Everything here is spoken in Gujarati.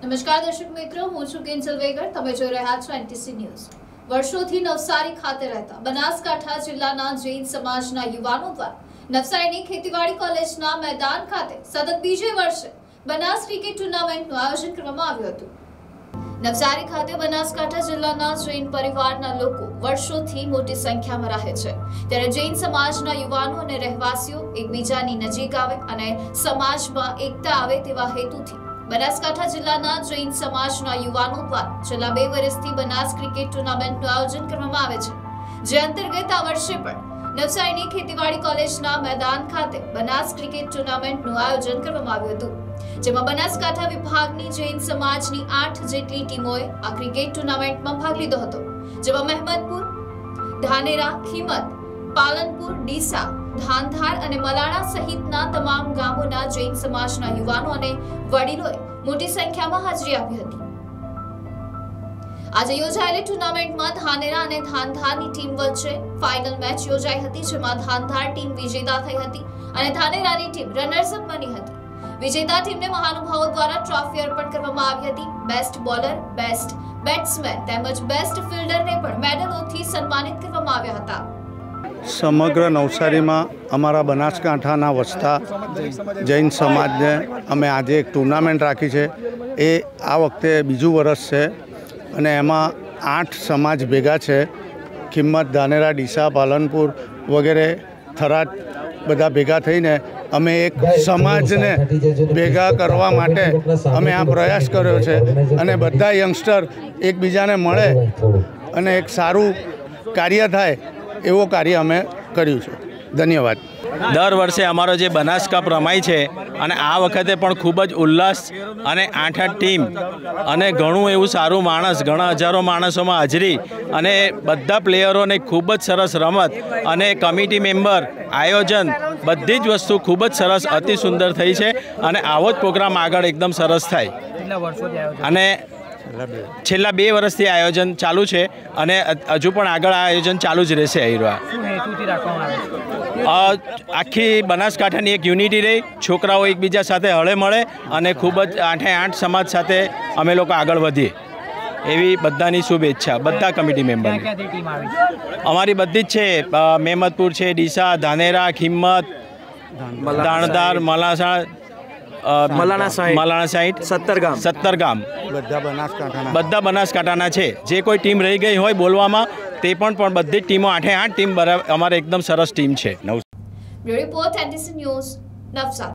નમસ્કાર દર્શક મિત્રો, હું છું કેન્સલ વેગર. તમે જોઈ રહ્યા છો એનટીસી ન્યૂઝ. વર્ષોથી નવસારી ખાતે રહેતા બનાસકાંઠા જિલ્લાના જૈન સમાજના યુવાનો દ્વારા નવસારીની ખેતીવાડી કોલેજના મેદાન ખાતે સતત બીજે વર્ષે બનાસ ક્રિકેટ ટુર્નામેન્ટનું આયોજન કરવામાં આવ્યું હતું. નવસારી ખાતે બનાસકાંઠા જિલ્લાના જૈન પરિવારના લોકો વર્ષોથી મોટી સંખ્યામાં રહે છે, ત્યારે જૈન સમાજના યુવાનો અને રહેવાસીઓ એકબીજાની નજીક આવે અને સમાજમાં એકતા આવે તેવા હેતુથી બનાસકાંઠા જિલ્લાના જૈન સમાજના યુવાનો દ્વારા છેલ્લા 2 વર્ષથી બનાસ ક્રિકેટ ટુર્નામેન્ટનું આયોજન કરવામાં આવે છે, જે અંતર્ગત આ વર્ષે પણ નવસારીની ખેતીવાડી કોલેજના મેદાન ખાતે બનાસ ક્રિકેટ ટુર્નામેન્ટનું આયોજન કરવામાં આવ્યું હતું, જેમાં બનાસકાંઠા વિભાગની જૈન સમાજની 8 જેટલી ટીમોએ આ ક્રિકેટ ટુર્નામેન્ટમાં ભાગ લીધો હતો, જેમાં મહેમદપુર, ધાનેરા, ખીમત, પાલનપુર, ડીસા, ધાનધાર અને મલાણા સહિતના તમામ ગામોના જૈન સમાજના યુવાનો અને વડીલોએ મોટી સંખ્યામાં હાજરી આપી હતી. આજે યોજાયેલી ટુર્નામેન્ટમાં ધાનેરા અને ધાનધારની ટીમ વચ્ચે ફાઇનલ મેચ યોજાઈ હતી, જેમાં ધાનધાર ટીમ વિજેતા થઈ હતી અને ધાનેરાની ટીમ રનર્સ અપ બની હતી. વિજેતા ટીમને મહાનુભાવો દ્વારા ટ્રોફી અર્પણ કરવામાં આવી હતી. બેસ્ટ બોલર, બેસ્ટ બેટ્સમેન તેમજ બેસ્ટ ફિલ્ડરને પણ મેડલોથી સન્માનિત કરવામાં આવ્યા હતા. સમગ્ર નવસારીમાં અમારા બનાસકાંઠાના વસતા જૈન સમાજને અમે આજે એક ટુર્નામેન્ટ રાખી છે. એ આ વખતે બીજું વર્ષ છે અને એમાં 8 સમાજ ભેગા છે. ખિમત, ધાનેરા, ડીસા, પાલનપુર વગેરે થરાદ બધા ભેગા થઈને અમે એક સમાજને ભેગા કરવા માટે અમે આ પ્રયાસ કર્યો છે અને બધા યંગસ્ટર એકબીજાને મળે અને એક સારું કાર્ય થાય એવો કાર્ય અમે કર્યું છે. ધન્યવાદ. દર વર્ષે અમારો જે બનાસ કપ રમાય છે અને આ વખતે પણ ખૂબ જ ઉલ્લાસ અને 8 ટીમ અને ઘણું એવું સારું માણસ, ઘણા હજારો માણસોમાં હાજરી અને બધા પ્લેયરોને ખૂબ જ સરસ રમત અને કમિટી મેમ્બર, આયોજન બધી જ વસ્તુ ખૂબ જ સરસ, અતિ સુંદર થઈ છે અને આવો જ પ્રોગ્રામ આગળ એકદમ સરસ થાય. અને છેલ્લા 2 વર્ષથી આયોજન ચાલુ છે અને હજુ પણ આગળ આ આયોજન ચાલુ જ રહેશે. આખી બનાસકાંઠાની એક યુનિટી રહી, છોકરાઓ એકબીજા સાથે હળે મળે અને ખૂબ જ 8 સમાજ સાથે અમે લોકો આગળ વધીએ એવી બધાની શુભેચ્છા. બધા કમિટી મેમ્બર અમારી બધી જ છે. મહેમદપુર છે, ડીસા, ધાનેરા, ખિમત, દાણધાર, મલાણા સાઈડ 17 ગામ બધા બનાસકાંઠાના છે. જે કોઈ ટીમ રહી ગઈ હોય બોલવામાં તે પણ બધી જ ટીમો 8 ટીમ અમારે એકદમ સરસ ટીમ છે. Bureau report, NTC news, Navsari.